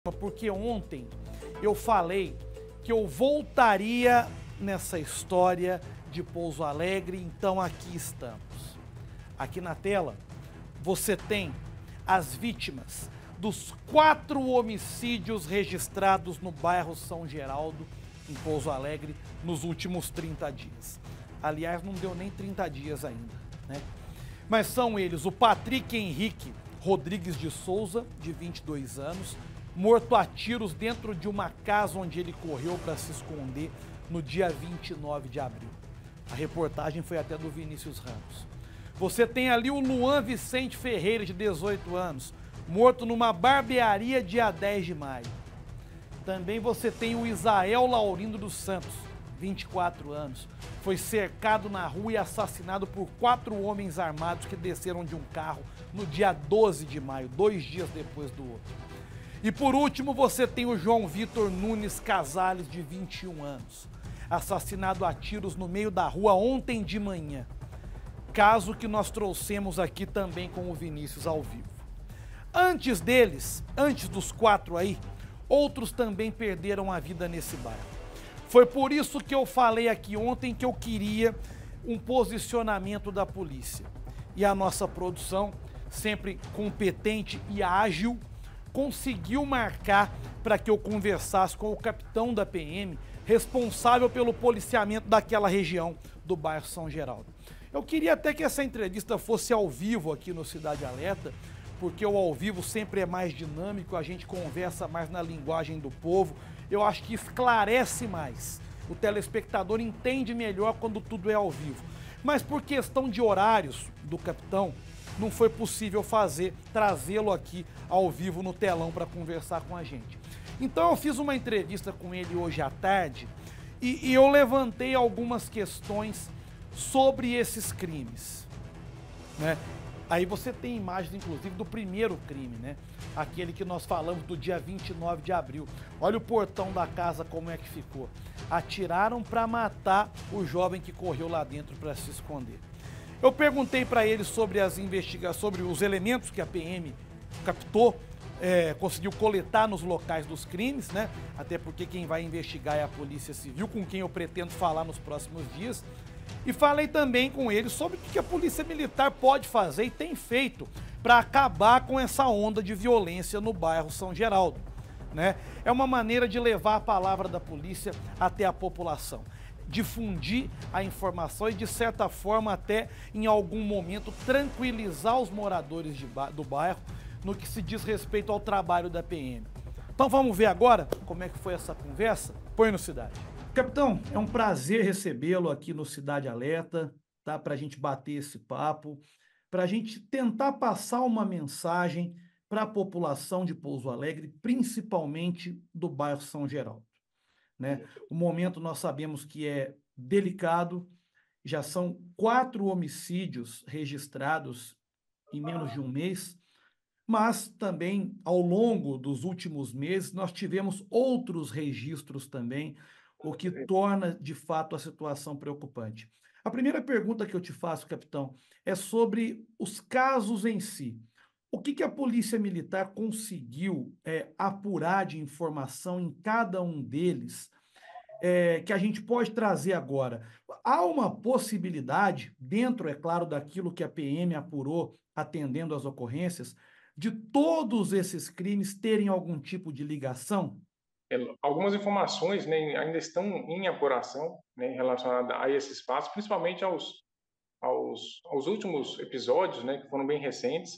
porque ontem eu falei que eu voltaria nessa história de Pouso Alegre, então aqui estamos. Aqui na tela você tem as vítimas dos 4 homicídios registrados no bairro São Geraldo, em Pouso Alegre, nos últimos 30 dias. Aliás, não deu nem 30 dias ainda, né? Mas são eles o Patrick Henrique Rodrigues de Souza, de 22 anos, morto a tiros dentro de uma casa onde ele correu para se esconder no dia 29 de abril. A reportagem foi até do Vinícius Ramos. Você tem ali o Luan Vicente Ferreira, de 18 anos, morto numa barbearia dia 10 de maio. Também você tem o Isael Laurindo dos Santos, 24 anos, foi cercado na rua e assassinado por 4 homens armados que desceram de um carro no dia 12 de maio, 2 dias depois do outro. E por último, você tem o João Vitor Nunes Casales, de 21 anos, assassinado a tiros no meio da rua ontem de manhã. Caso que nós trouxemos aqui também com o Vinícius ao vivo. Antes deles, antes dos 4 aí, outros também perderam a vida nesse bairro. Foi por isso que eu falei aqui ontem que eu queria um posicionamento da polícia. E a nossa produção, sempre competente e ágil, conseguiu marcar para que eu conversasse com o capitão da PM, responsável pelo policiamento daquela região do bairro São Geraldo. Eu queria até que essa entrevista fosse ao vivo aqui no Cidade Alerta, porque o ao vivo sempre é mais dinâmico, a gente conversa mais na linguagem do povo, eu acho que esclarece mais. O telespectador entende melhor quando tudo é ao vivo. Mas por questão de horários do capitão, não foi possível trazê-lo aqui ao vivo no telão para conversar com a gente. Então eu fiz uma entrevista com ele hoje à tarde e eu levantei algumas questões sobre esses crimes, né? Aí você tem imagens, inclusive, do primeiro crime, né? Aquele que nós falamos do dia 29 de abril. Olha o portão da casa como é que ficou. Atiraram para matar o jovem que correu lá dentro para se esconder. Eu perguntei para ele sobre as investigações, sobre os elementos que a PM captou, conseguiu coletar nos locais dos crimes, né? Até porque quem vai investigar é a Polícia Civil, com quem eu pretendo falar nos próximos dias. E falei também com ele sobre o que a Polícia Militar pode fazer e tem feito para acabar com essa onda de violência no bairro São Geraldo, né? É uma maneira de levar a palavra da polícia até a população, difundir a informação e, de certa forma, até em algum momento tranquilizar os moradores do bairro no que se diz respeito ao trabalho da PM. Então vamos ver agora como é que foi essa conversa? Põe no Cidade. Capitão, é um prazer recebê-lo aqui no Cidade Alerta, tá? Para a gente bater esse papo, para a gente tentar passar uma mensagem para a população de Pouso Alegre, principalmente do bairro São Geraldo, né? O momento nós sabemos que é delicado, já são 4 homicídios registrados em menos de um mês, mas também ao longo dos últimos meses nós tivemos outros registros também, o que torna de fato a situação preocupante. A primeira pergunta que eu te faço, capitão, é sobre os casos em si. O que a Polícia Militar conseguiu apurar de informação em cada um deles, que a gente pode trazer agora? Há uma possibilidade, dentro, é claro, daquilo que a PM apurou, atendendo às ocorrências, de todos esses crimes terem algum tipo de ligação? Algumas informações, né, ainda estão em apuração, né, relacionadas a esses fatos, principalmente aos últimos episódios, né, que foram bem recentes.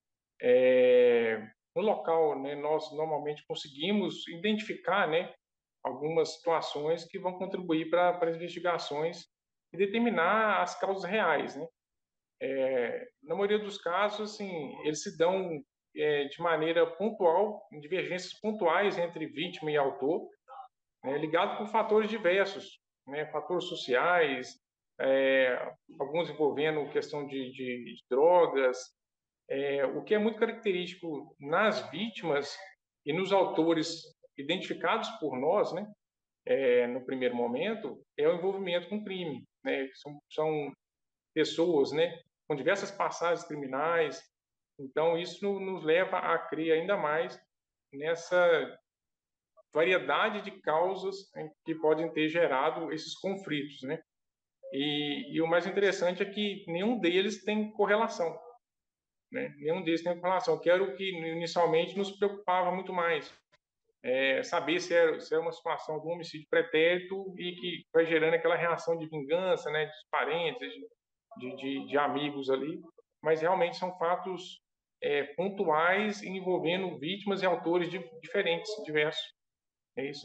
No local, né, nós normalmente conseguimos identificar, né, algumas situações que vão contribuir para as investigações e determinar as causas reais, né? Na maioria dos casos, assim, eles se dão de maneira pontual, em divergências pontuais entre vítima e autor, né, ligado por fatores diversos, né, fatores sociais, alguns envolvendo questão de drogas, o que é muito característico nas vítimas e nos autores identificados por nós, né, no primeiro momento, é o envolvimento com crime, né, são pessoas, né, com diversas passagens criminais. Então isso nos leva a crer ainda mais nessa variedade de causas que podem ter gerado esses conflitos, né? E o mais interessante é que nenhum deles tem correlação, né? Nenhum deles tem correlação, que era o que inicialmente nos preocupava muito mais. Saber se é uma situação de um homicídio pretérito e que vai gerando aquela reação de vingança, né, dos parentes, de amigos ali, mas realmente são fatos pontuais envolvendo vítimas e autores diferentes, diversos. Isso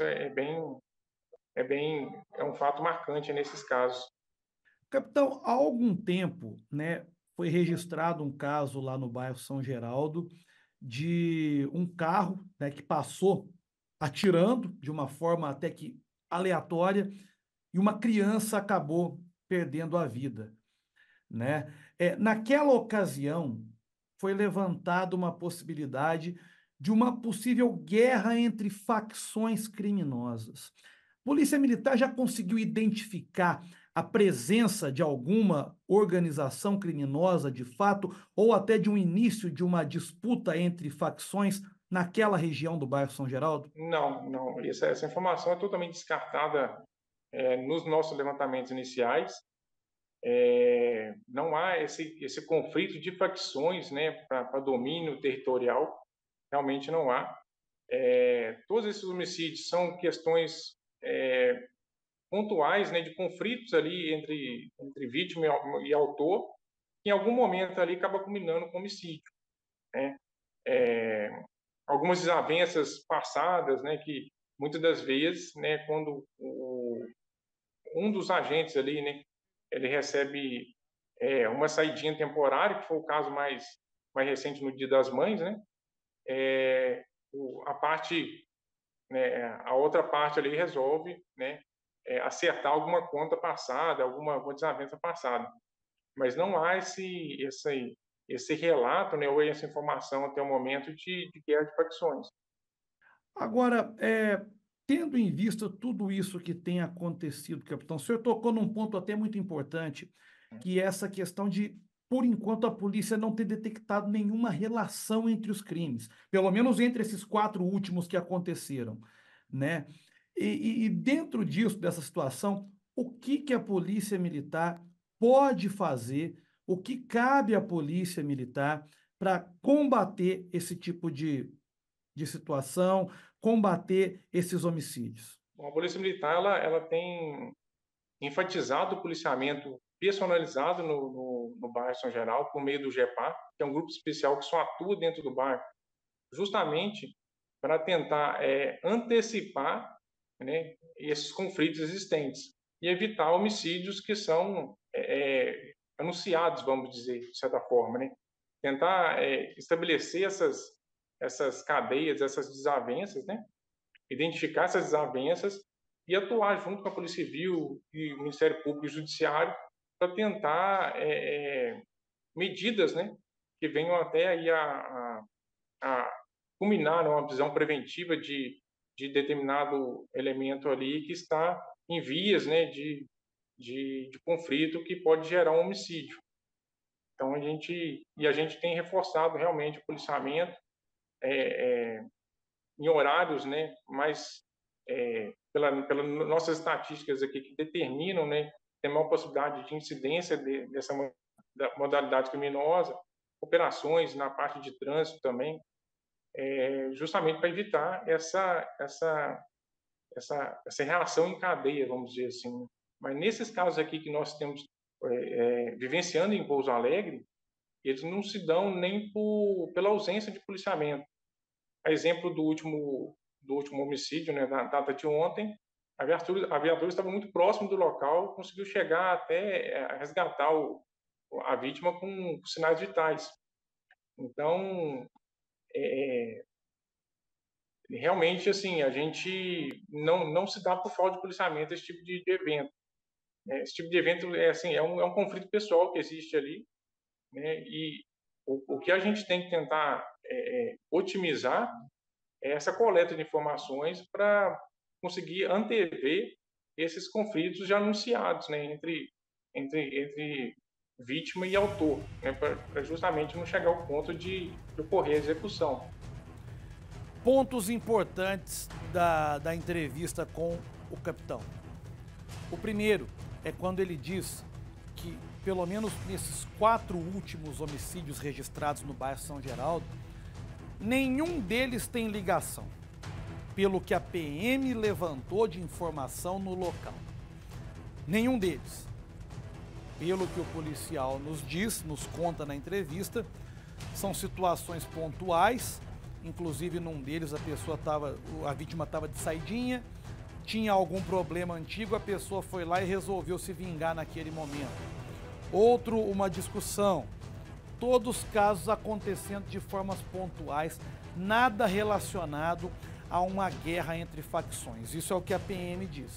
é um fato marcante nesses casos. Capitão, há algum tempo, né, foi registrado um caso lá no bairro São Geraldo de um carro, né, que passou atirando de uma forma até que aleatória e uma criança acabou perdendo a vida, né? Naquela ocasião foi levantada uma possibilidade de uma possível guerra entre facções criminosas. A Polícia Militar já conseguiu identificar a presença de alguma organização criminosa de fato, ou até de um início de uma disputa entre facções naquela região do bairro São Geraldo? Não, não. Essa informação é totalmente descartada nos nossos levantamentos iniciais. Não há esse conflito de facções, né, para domínio territorial. Realmente não há. Todos esses homicídios são questões pontuais, né, de conflitos ali entre vítima e autor, que em algum momento ali acaba culminando com homicídio, né? Algumas desavenças passadas, né, que muitas das vezes, né, quando um dos agentes ali, né, ele recebe uma saidinha temporária, que foi o caso mais recente no Dia das Mães, né, a parte, né, a outra parte ali resolve, né, acertar alguma conta passada, alguma desavença passada. Mas não há esse relato, né, ou essa informação até o momento de guerra de facções. Agora, tendo em vista tudo isso que tem acontecido, capitão, o senhor tocou num ponto até muito importante, que é essa questão de, por enquanto, a polícia não ter detectado nenhuma relação entre os crimes, pelo menos entre esses 4 últimos que aconteceram, né? E dentro disso, dessa situação, o que que a polícia militar pode fazer, o que cabe à polícia militar para combater esse tipo de situação, combater esses homicídios? Bom, a Polícia Militar ela tem enfatizado o policiamento personalizado no bairro São Geraldo por meio do GEPAR, que é um grupo especial que só atua dentro do bairro, justamente para tentar antecipar, né, esses conflitos existentes e evitar homicídios que são anunciados, vamos dizer, de certa forma, né? Tentar estabelecer essas cadeias, essas desavenças, né? Identificar essas desavenças e atuar junto com a Polícia Civil e o Ministério Público e o Judiciário para tentar medidas, né, que venham até aí a culminar numa visão preventiva de determinado elemento ali que está em vias, né, de conflito que pode gerar um homicídio. Então a gente tem reforçado realmente o policiamento em horários, né, mais pelas nossas estatísticas aqui que determinam, né, tem maior possibilidade de incidência dessa modalidade criminosa, operações na parte de trânsito também, justamente para evitar essa reação em cadeia, vamos dizer assim. Mas nesses casos aqui que nós temos vivenciando em Pouso Alegre, eles não se dão nem pela ausência de policiamento. A exemplo do último homicídio, né, na data de ontem, a viatura estava muito próximo do local, conseguiu chegar até resgatar a vítima com sinais vitais. Então, realmente, assim, a gente não se dá por falta de policiamento esse tipo de evento. Esse tipo de evento assim, é um conflito pessoal que existe ali, né? E o que a gente tem que tentar otimizar é essa coleta de informações para conseguir antever esses conflitos já anunciados, né, entre vítima e autor, né, para justamente não chegar ao ponto de ocorrer a execução. Pontos importantes da entrevista com o capitão. O primeiro é quando ele diz que, pelo menos nesses 4 últimos homicídios registrados no bairro São Geraldo, nenhum deles tem ligação, pelo que a PM levantou de informação no local. Nenhum deles. Pelo que o policial nos diz, nos conta na entrevista, são situações pontuais. Inclusive, num deles, a vítima estava de saidinha, tinha algum problema antigo, a pessoa foi lá e resolveu se vingar naquele momento. Outro, uma discussão. Todos os casos acontecendo de formas pontuais, nada relacionado a uma guerra entre facções. Isso é o que a PM diz.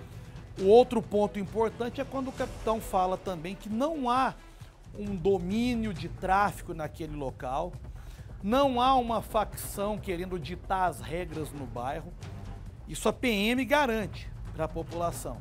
O outro ponto importante é quando o capitão fala também que não há um domínio de tráfico naquele local, não há uma facção querendo ditar as regras no bairro. Isso a PM garante para a população.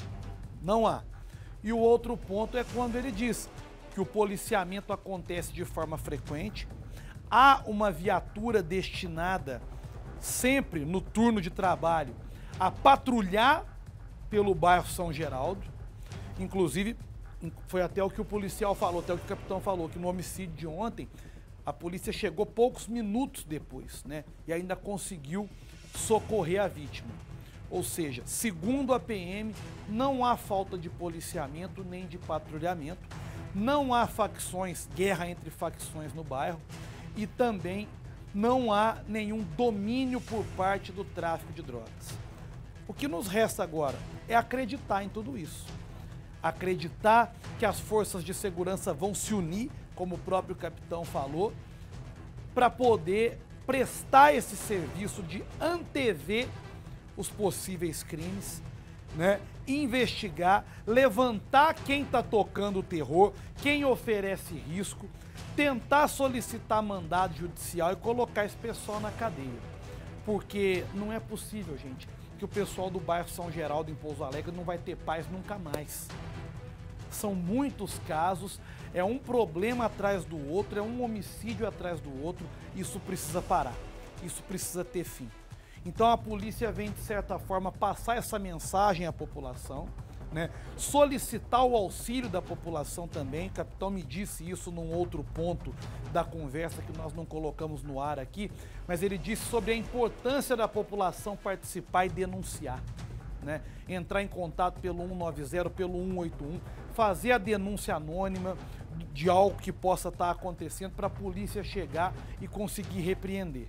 Não há. E o outro ponto é quando ele diz que o policiamento acontece de forma frequente, há uma viatura destinada sempre no turno de trabalho a patrulhar pelo bairro São Geraldo. Inclusive, foi até o que o policial falou, até o que o capitão falou, que no homicídio de ontem, a polícia chegou poucos minutos depois, né? E ainda conseguiu socorrer a vítima. Ou seja, segundo a PM, não há falta de policiamento nem de patrulhamento, não há facções, guerra entre facções no bairro e também não há nenhum domínio por parte do tráfico de drogas. O que nos resta agora é acreditar em tudo isso. Acreditar que as forças de segurança vão se unir, como o próprio capitão falou, para poder prestar esse serviço de antever os possíveis crimes, né? Investigar, levantar quem está tocando o terror, quem oferece risco, tentar solicitar mandado judicial e colocar esse pessoal na cadeia. Porque não é possível, gente, que o pessoal do bairro São Geraldo, em Pouso Alegre, não vai ter paz nunca mais. São muitos casos, é um problema atrás do outro, é um homicídio atrás do outro. Isso precisa parar, isso precisa ter fim. Então a polícia vem, de certa forma, passar essa mensagem à população, né? Solicitar o auxílio da população também. O capitão me disse isso num outro ponto da conversa que nós não colocamos no ar aqui, mas ele disse sobre a importância da população participar e denunciar, né? Entrar em contato pelo 190, pelo 181, fazer a denúncia anônima de algo que possa estar acontecendo para a polícia chegar e conseguir repreender.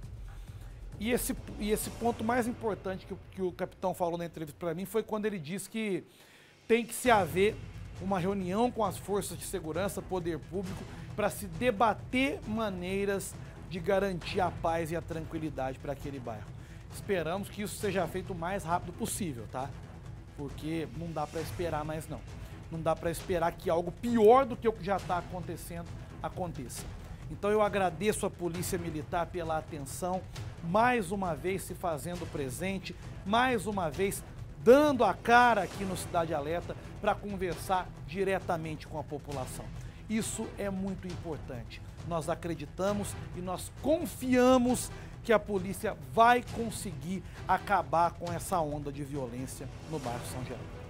E esse ponto mais importante que o capitão falou na entrevista para mim foi quando ele disse que tem que se haver uma reunião com as forças de segurança, poder público, para se debater maneiras de garantir a paz e a tranquilidade para aquele bairro. Esperamos que isso seja feito o mais rápido possível, tá? Porque não dá para esperar mais não. Não dá para esperar que algo pior do que o que já está acontecendo aconteça. Então eu agradeço a Polícia Militar pela atenção, mais uma vez se fazendo presente, mais uma vez dando a cara aqui no Cidade Alerta para conversar diretamente com a população. Isso é muito importante. Nós acreditamos e nós confiamos que a polícia vai conseguir acabar com essa onda de violência no bairro São Geraldo.